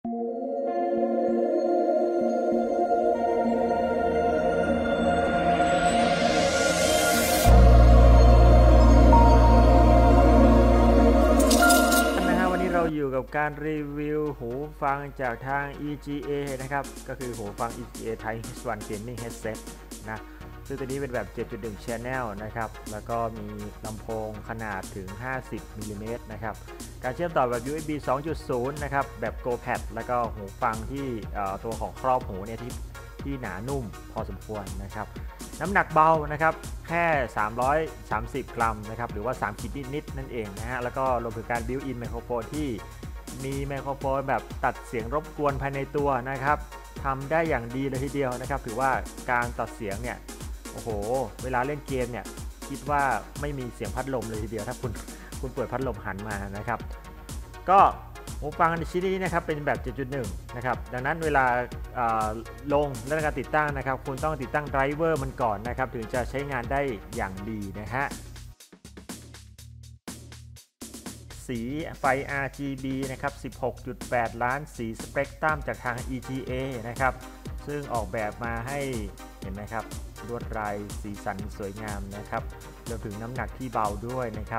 อยู่กับการรีวิวหูฟังจากทาง EGA นะครับก็คือหูฟัง EGA Type H1 Gaming Headset นะซึ่งตัวนี้เป็นแบบ 7.1 Channel นะครับแล้วก็มีลำโพงขนาดถึง50มิลลิเมตรนะครับการเชื่อมต่อแบบ USB 2.0 นะครับแบบ GoPad แล้วก็หูฟังที่ตัวของครอบหูเนี่ยที่หนานุ่มพอสมควรนะครับน้ำหนักเบานะครับแค่330 กรัมนะครับหรือว่า3ขีดนิดๆนั่นเองนะฮะแล้วก็รวมถึงการบิวอินไมโครโฟนที่มีไมโครโฟนแบบตัดเสียงรบกวนภายในตัวนะครับทำได้อย่างดีเลยทีเดียวนะครับถือว่าการตัดเสียงเนี่ยโอ้โหเวลาเล่นเกมเนี่ยคิดว่าไม่มีเสียงพัดลมเลยทีเดียวถ้าคุณเปิดพัดลมหันมานะครับก็หูฟังชิ้นนี้นะครับเป็นแบบ 7.1 นะครับดังนั้นเวลาลงและการติดตั้งนะครับคุณต้องติดตั้งไดรเวอร์มันก่อนนะครับถึงจะใช้งานได้อย่างดีนะฮะสีไฟ RGB นะครับ 16.8 ล้านสีสเปกตรัมจากทาง EGA นะครับซึ่งออกแบบมาให้เห็นไหมครับลวดลายสีสันสวยงามนะครับรวมถึงน้ำหนักที่เบาด้วยนะครับ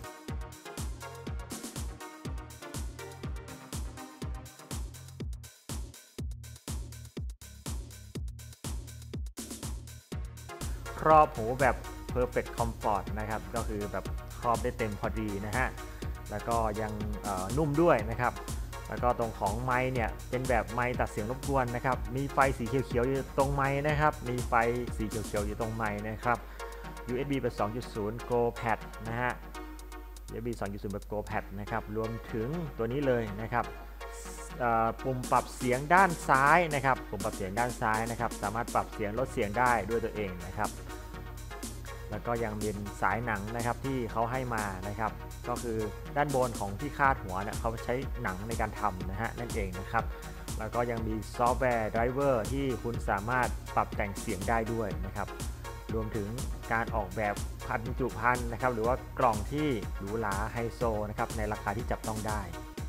ครอบหูแบบ Perfect Comfort นะครับก็คือแบบครอบได้เต็มพอดีนะฮะแล้วก็ยังนุ่มด้วยนะครับแล้วก็ตรงของไมค์เนี่ยเป็นแบบไมค์ตัดเสียงรบกวนนะครับมีไฟสีเขียวๆอยู่ตรงไมค์นะครับมีไฟสีเขียวๆอยู่ตรงไมค์นะครับ USB แบบ 2.0 GoPad นะฮะ USB 2.0 แบบ GoPad นะครับรวมถึงตัวนี้เลยนะครับปุ่มปรับเสียงด้านซ้ายนะครับปุ่มปรับเสียงด้านซ้ายนะครับสามารถปรับเสียงลดเสียงได้ด้วยตัวเองนะครับแล้วก็ยังเป็นสายหนังนะครับที่เขาให้มานะครับก็คือด้านบนของที่คาดหัวเนี่ยเขาใช้หนังในการทำนะฮะนั่นเองนะครับแล้วก็ยังมีซอฟต์แวร์ไดรเวอร์ที่คุณสามารถปรับแต่งเสียงได้ด้วยนะครับรวมถึงการออกแบบพันจุภัณฑ์นะครับหรือว่ากล่องที่หรูหราไฮโซนะครับในราคาที่จับต้องได้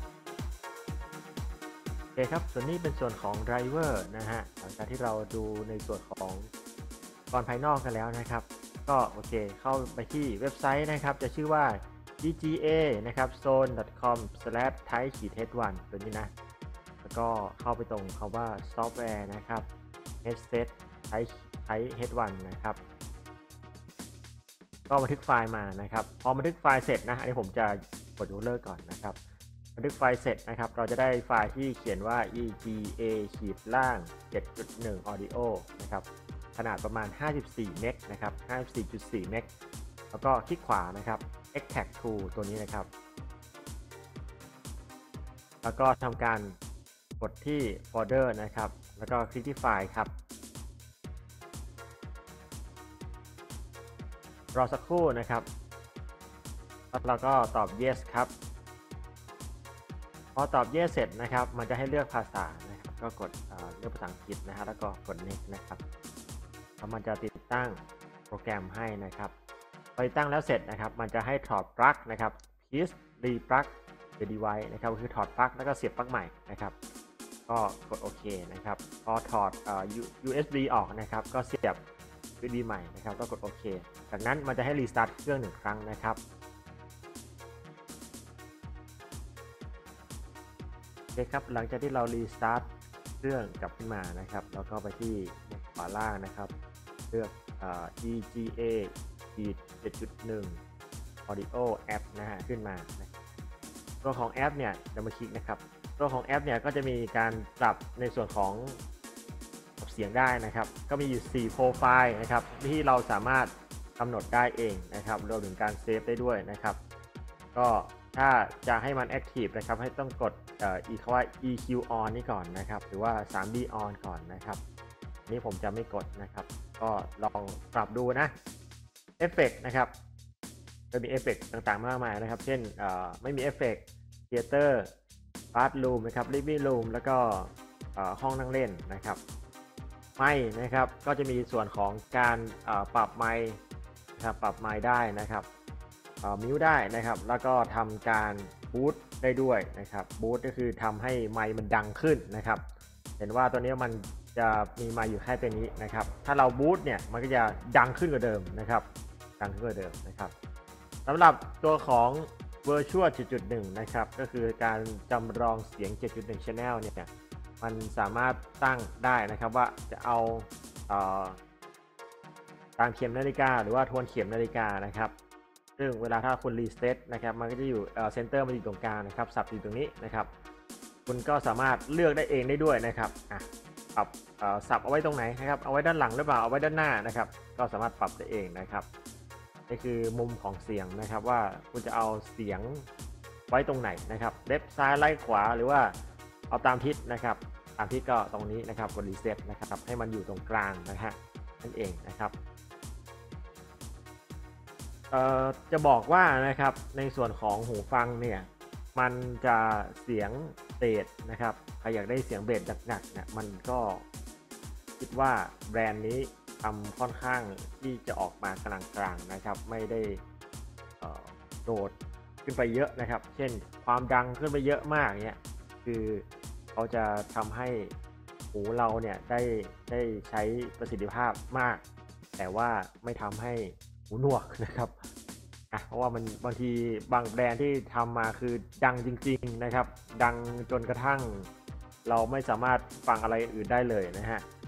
โอเคครับส่วนนี้เป็นส่วนของไดรเวอร์นะฮะหลังจากที่เราดูในส่วนของก่อนภายนอกกันแล้วนะครับก็โอเคเข้าไปที่เว็บไซต์นะครับจะชื่อว่า EGA นะครับ zone.com/type-h1 ตัวนี้นะแล้วก็เข้าไปตรงคำว่าซอฟต์แวร์นะครับ headset type-h1 นะครับก็บันทึกไฟล์มานะครับพอบันทึกไฟล์เสร็จนะอันนี้ผมจะกดยกเลิกก่อนนะครับบันทึกไฟล์เสร็จนะครับเราจะได้ไฟล์ที่เขียนว่า EGA-7.1 audio นะครับขนาดประมาณ54 เมกนะครับ 54.4 เมกแล้วก็คลิกขวานะครับ extract to ตัวนี้นะครับแล้วก็ทำการกดที่โฟลเดอร์นะครับแล้วก็คลิกที่ไฟล์ครับรอสักครู่นะครับแล้วก็ตอบ yes ครับพอตอบ yes เสร็จนะครับมันจะให้เลือกภาษานะครับก็กดเลือกภาษาอังกฤษนะฮะแล้วก็กด next นะครับมันจะติดตั้งโปรแกรมให้นะครับพอติดตั้งแล้วเสร็จนะครับมันจะให้ถอดปลั๊กนะครับ please replug the device นะครับคือถอดปลั๊กแล้วก็เสียบปลั๊กใหม่นะครับก็กดโอเคนะครับพอถอดUSB ออกนะครับก็เสียบ USB ใหม่นะครับก็กดโอเคจากนั้นมันจะให้รีสตาร์ทเครื่อง1ครั้งนะครับโอเคครับหลังจากที่เรารีสตาร์ทเครื่องกลับขึ้นมานะครับแล้วก็ไปที่ขวาล่างนะครับเลือกEGA 7.1 Audio App นะฮะขึ้นมาตัวของแอปเนี่ยจะมาคลิกนะครับตัวของแอปเนี่ยก็จะมีการปรับในส่วนของเสียงได้นะครับก็มีอยู่4โปรไฟล์นะครับที่เราสามารถกำหนดได้เองนะครับรวมถึงการเซฟได้ด้วยนะครับก็ถ้าจะให้มัน Active นะครับให้ต้องกดคำว่า EQ on นี่ก่อนนะครับหรือว่า 3D on ก่อนนะครับนี่ผมจะไม่กดนะครับก็ลองปรับดูนะเอฟเฟกต์นะครับจะมีเอฟเฟกต์ต่างๆมากมายนะครับเช่นไม่มีเอฟเฟกต์เธียเตอร์บาร์รูมนะครับลิฟวิ่งรูมแล้วก็ห้องนั่งเล่นนะครับไมค์นะครับก็จะมีส่วนของการปรับไมค์นะครับปรับไมค์ได้นะครับมิวได้นะครับแล้วก็ทำการบูตได้ด้วยนะครับบูสต์ก็คือทำให้ไมค์มันดังขึ้นนะครับเห็นว่าตัวนี้มันจะมีไมค์อยู่แค่ตัวนี้นะครับถ้าเราบูสต์เนี่ยมันก็จะดังขึ้นกว่าเดิมนะครับดังขึ้นกว่าเดิมนะครับสำหรับตัวของ Virtual 7.1 นะครับก็คือการจำลองเสียง 7.1 Channel เนี่ยมันสามารถตั้งได้นะครับว่าจะเอาตามเข็มนาฬิกาหรือว่าทวนเข็มนาฬิกานะครับซึ่งเวลาถ้าคุณรีเซ็ตนะครับมันก็จะอยู่เซนเตอร์มันอยู่ตรงกลางนะครับสับอยู่ตรงนี้นะครับคุณก็สามารถเลือกได้เองได้ด้วยนะครับปรับสับเอาไว้ตรงไหนนะครับเอาไว้ด้านหลังหรือเปล่าเอาไว้ด้านหน้านะครับก็สามารถปรับได้เองนะครับนี่คือมุมของเสียงนะครับว่าคุณจะเอาเสียงไว้ตรงไหนนะครับเล็บซ้ายไล่ขวาหรือว่าเอาตามทิศนะครับตามทิศก็ตรงนี้นะครับกดรีเซ็ตนะครับให้มันอยู่ตรงกลางนะฮะนั่นเองนะครับจะบอกว่านะครับในส่วนของหูฟังเนี่ยมันจะเสียงเบสนะครับใครอยากได้เสียงเบสหนักๆเนี่ยมันก็คิดว่าแบรนด์นี้ทำค่อนข้างที่จะออกมากลางๆนะครับไม่ได้โดดขึ้นไปเยอะนะครับเช่นความดังขึ้นไปเยอะมากเนี่ยคือเขาจะทำให้หูเราเนี่ยได้ใช้ประสิทธิภาพมากแต่ว่าไม่ทำให้หูหนวกนะครับเพราะว่ามันบางทีบางแบรนด์ที่ทำมาคือดังจริงๆนะครับดังจนกระทั่งเราไม่สามารถฟังอะไรอื่นได้เลยนะฮะ